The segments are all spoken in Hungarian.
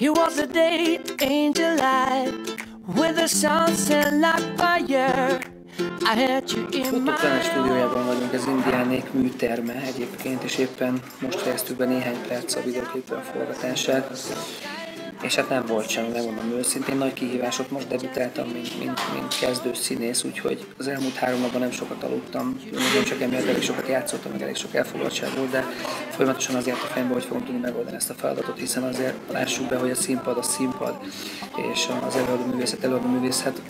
It was a day, angel light, with the sunset like fire. I had you in my Fotózás stúdiójában vagyunk, az Indiánék műterme egyébként, és éppen most fejeztük be néhány perc a videóklipről a forgatását. És hát nem volt sem, megmondom őszintén, nagy kihívások, most debütáltam, mint kezdő színész, úgyhogy az elmúlt 3 napban nem sokat aludtam, nem csak emiatt elég sokat játszottam, meg elég sok elfoglaltság volt, de folyamatosan azért a fejemben, hogy fogom tudni megoldani ezt a feladatot, hiszen azért lássuk be, hogy a színpad, és az előadó művészet,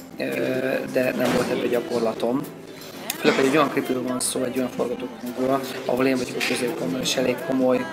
de nem volt ebből gyakorlatom. Főleg egy olyan klipről van szó, egy olyan forgatókönyvről, ahol én vagyok a középpontban, és elég komoly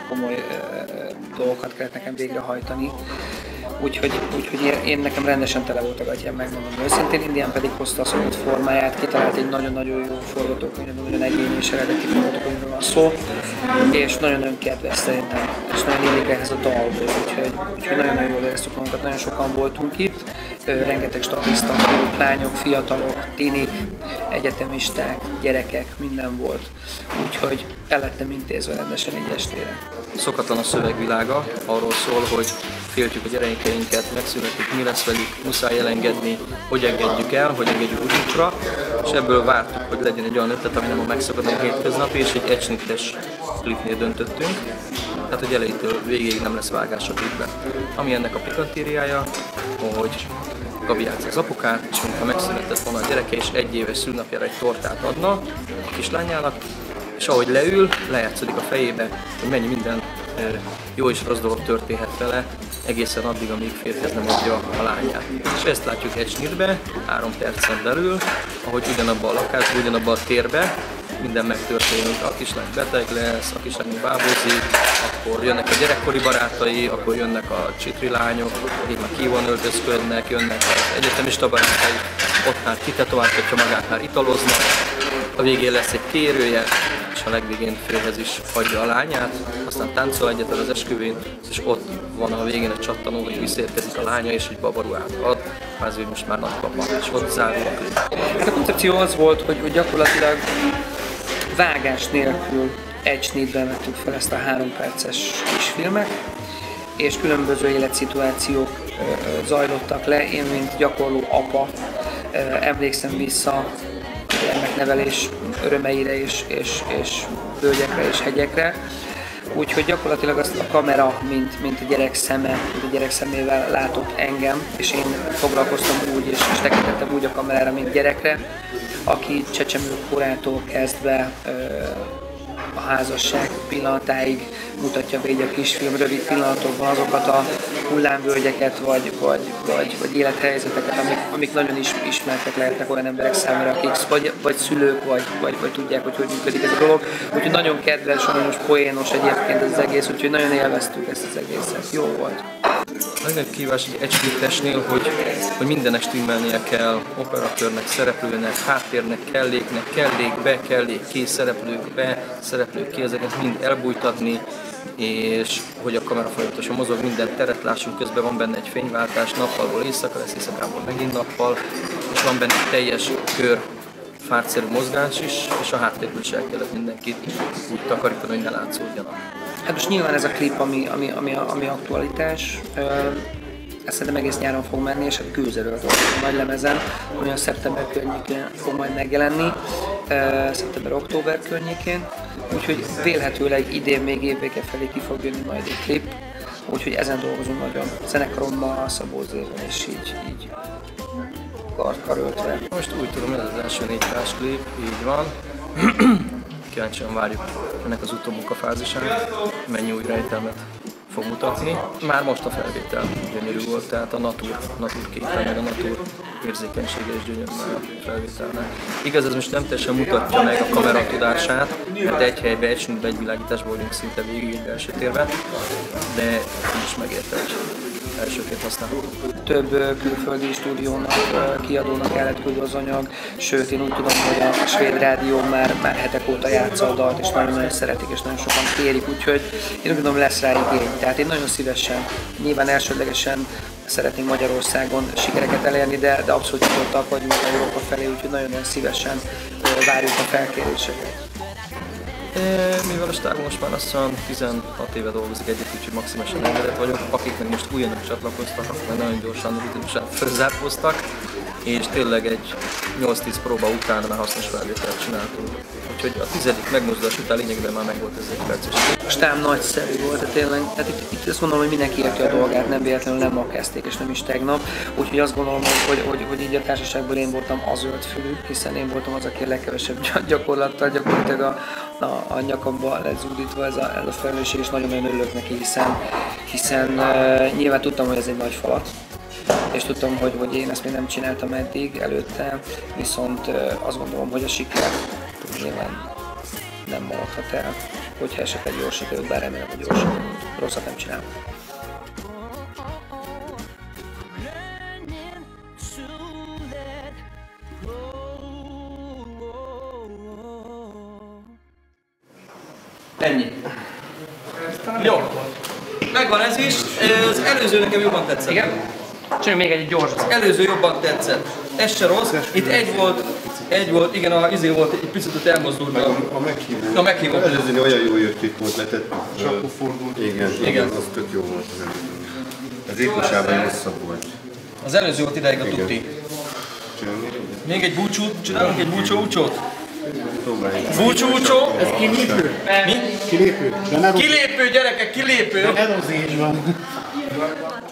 dolgokat kellett nekem végrehajtani. Úgyhogy én nekem rendesen tele volt a gatyám, megmondom őszintén. Indián pedig hozta a szokott formáját, kitalált egy nagyon-nagyon jó forgatókönyv, nagyon egyéni és eredeti forgatókönyvről van szó, és nagyon-nagyon kedves szerintem, és nagyon illik ehhez a dalhoz, úgyhogy nagyon-nagyon jól éreztük magunkat, nagyon sokan voltunk itt, rengeteg statiszta, lányok, fiatalok, tinik, egyetemisták, gyerekek, minden volt, úgyhogy el lettem intézve rendesen egy estére. Szokatlan a szövegvilága, arról szól, hogy féltjük a gyerekeinket, megszületik, mi lesz velük, muszáj elengedni, hogy engedjük el, hogy engedjük útra, és ebből vártuk, hogy legyen egy olyan ötlet, ami nem a megszokatlan hétköznapi, és egy egysnittes klipnél döntöttünk, tehát hogy elejétől végéig nem lesz vágás a klipbe. Ami ennek a pikantériája, hogy Gabi játszik az apukát, és mintha megszületett volna a gyereke, és 1 éves szülnapjára egy tortát adna a kislányának, és ahogy leül, lejátszódik a fejébe, hogy mennyi minden jó és rossz dolog történhet vele, egészen addig, amíg férjhez nem adja a lányát. És ezt látjuk egy snitbe, 3 percen belül, ahogy ugyanabban a lakásban, ugyanabban a térben minden megtörténik. A kislány beteg lesz, a kislány bábozik, akkor jönnek a gyerekkori barátai, akkor jönnek a csitri lányok, akik már ki van öltözködnek, jönnek az egyetemista barátai, ott már kitetováltatja magát, már italoznak, a végén lesz egy kérője, és a legvégén férjhez is adja a lányát, aztán táncol egyetlen az esküvőn, és ott van a végén egy csattanó, hogy visszaérkezik a lánya, és egy babaruhát ad, kvázi most már nagypapa, és ott zárul a klip. A koncepció az volt, hogy gyakorlatilag vágás nélkül egy snitben vettük fel ezt a 3 perces kisfilmet, és különböző életszituációk zajlottak le. Én, mint gyakorló apa, emlékszem vissza gyermeknevelés örömeire és völgyekre és hegyekre. Úgyhogy gyakorlatilag azt a kamera, mint a gyerek szeme, mint a gyerek szemével látott engem, és én foglalkoztam úgy, és tekintettem úgy a kamerára, mint gyerekre, aki csecsemőkorától kezdve a házasság pillanatáig mutatja végig a kisfilm rövid pillanatokban azokat a hullámvölgyeket vagy élethelyzeteket, amik nagyon ismertek lehetnek olyan emberek számára, akik vagy szülők, vagy tudják, hogy működik ez a dolog. Úgyhogy nagyon kedves, nagyon poénos egyébként ez az egész, úgyhogy nagyon élveztük ezt az egészet. Jó volt. A legnagyobb kihívás egy egysnittesnél, hogy mindennek stimmelnie kell, operatőrnek, szereplőnek, háttérnek, kellék ki, szereplők be, szereplők ki, ezeket mind elbújtatni, és hogy a kamera folyamatosan mozog, minden teret lássunk, közben van benne egy fényváltás, nappalból éjszaka lesz, éjszakából megint nappal, és van benne egy teljes kör fártszerű mozgás is, és a háttérből is el kellett mindenkit úgy takarítani, hogy ne látszódjanak. Hát most nyilván ez a klip, ami aktualitás, ezt szerintem egész nyáron fog menni, és hát gőzerről dolgozunk a nagy lemezen, olyan szeptember környékén fog majd megjelenni, szeptember-október környékén, úgyhogy vélhetőleg idén még évvége felé ki fog jönni majd egy klip, úgyhogy ezen dolgozunk nagyon zenekarommal, Szabó Zével, és így karöltve. Most úgy tudom, ez az első 4 perc klip, így van. Kíváncsian várjuk ennek az utómunkafázisát, mennyi új rejtelmet fog mutatni. Már most a felvétel gyönyörű volt, tehát a natur képe, meg a natur érzékenysége is gyönyörű a felvételnek. Igaz, ez most nem teljesen mutatja meg a kamera tudását, mert egy helyben, egy snitben, egy világításból vagyunk szinte végig egy belső térben, de így is megérte, hogy elsőként használható. Több külföldi stúdiónak, kiadónak elküldve az anyag, sőt én úgy tudom, hogy a svéd rádió már hetek óta játsza a dalt, és nagyon-nagyon szeretik, és nagyon sokan kérik, úgyhogy én úgy gondolom lesz rá igény. Tehát én nagyon szívesen, nyilván elsődlegesen szeretnénk Magyarországon sikereket elérni, de abszolút nyitottak vagyunk Európa felé, úgyhogy nagyon-nagyon szívesen várjuk a felkéréseket. Mivel a stábon most már lassan 16 éve dolgozik együtt, úgyhogy maximálisan elégedett vagyok. Akik meg most újonnan csatlakoztak, akkor nagyon gyorsan, rutinosan fölzápoztak, és tényleg egy 8-10 próba után már hasznos felvételt csináltunk. Úgyhogy a 10. megmozdulás után lényegében már megvolt ez egy perces. A stáb nagyszerű volt, tehát tényleg, tehát itt azt mondom, hogy mindenki érti a dolgát, nem véletlenül nem ma kezdték, és nem is tegnap. Úgyhogy azt gondolom, hogy így a társaságból én voltam az zöldfülű, hiszen én voltam az, aki a legkevesebb gyakorlattal gyakorlatilag a nyakamba lezúdítva ez a felelősség, és nagyon-nagyon örülök neki, hiszen nyilván tudtam, hogy ez egy nagy falat, és tudtam, hogy én ezt még nem csináltam eddig előtte, viszont azt gondolom, hogy a siker nyilván nem maradhat el, hogyha esetleg jól sikerült, bár remélem, hogy jól sikerült. Rosszat nem csinál. Ennyi. Jó. Megvan ez is. Az előző nekem jobban tetszett. Igen? Csináljunk még egy gyors. Az előző jobban tetszett. Ez se rossz. Itt egy volt, igen, a izé volt, egy picit ott elmozdult meg. A meghívó. Az előzőnél olyan jó jött itt volt, letett. Csak fordult. Igen, az tök jó volt az előző. Az ékosában rosszabb volt. Az előző volt ideig a tuti. Még egy búcsút, csinálunk egy búcsó-úcsót? Búcsú-úcsó? Ez kilépő. Mi? Kilépő. Kilépő, gyerekek, kilépő! Erozés van.